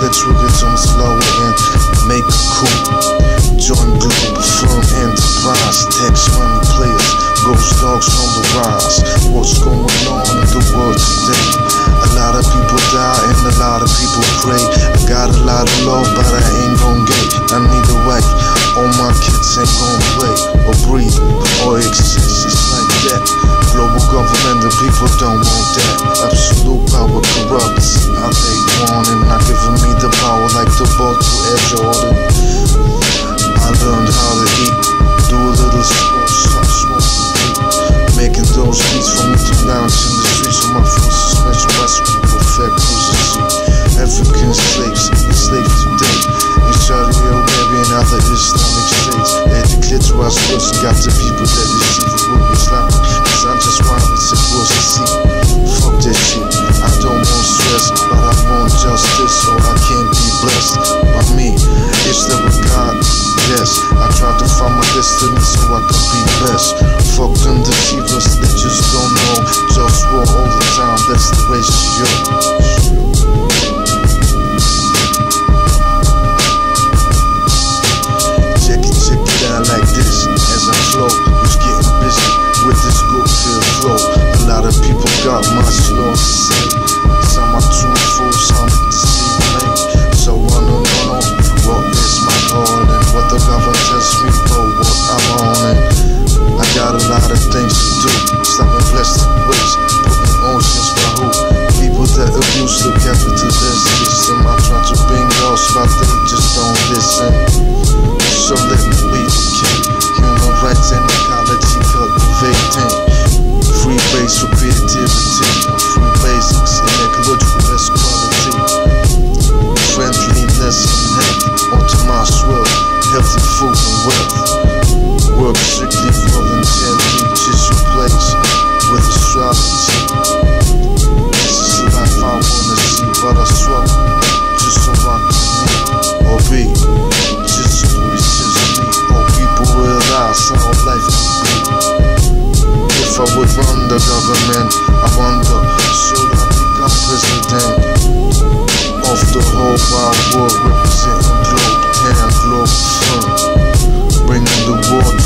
glitch, we get on slower and make a coup. Join Globalfirm enterprise, text money players, GhostDogz on the rise. What's going on in the world today? A lot of people die and a lot of people pray. I got a lot of love, but I ain't gon' get. I need a wife, all my kids ain't gon' play or breathe or exist, it's like that. Global government, the people don't want that. Absolute power corrupts how they want it, not giving me the power like the ball to Air Jordan. I learned how to eat, do a little sport, stop smoking weed, making those beats for me to lounge in the streets of my full suspension, my screw perfect music. African slaves, enslaved today in Saudi Arabia and other Islamic states. They declare to us first and got the people that receive the word Islamic. Cause I'm just one of it's supposed to see. Fuck that shit, I don't want stress, but I want justice, so I can't be blessed by me. It's the God, yes. I try to find my destiny so I can be best. Fuck them deceivers, they just don't know. Just war all the time, that's the ratio. Check it out like this, as I flow, who's getting busy with this good feel flow. A lot of people got much love to say. Some are too full, some deceive me. So I don't know what is my calling, what the government tells me for what I'm on it. I got a lot of things to do, stopping plastic waste, putting oceans by who? People that abuse the capitalist system. I try to bring laws, but they just don't listen. So let me be the king. Human rights and ecology cultivating. Free base for creativity and free basics in ecological best quality. Friendliness and health, onto my swirl, healthy food and wealth. Work strictly voluntarily, just your place with astrology. This is the life I wanna see, but I struggle just so I can live or be. Just so it's just me, or people realize how life can be. If I would run the government, I wonder, should I become president of the whole wide world, representing Globe, Globalfirm, bringing the world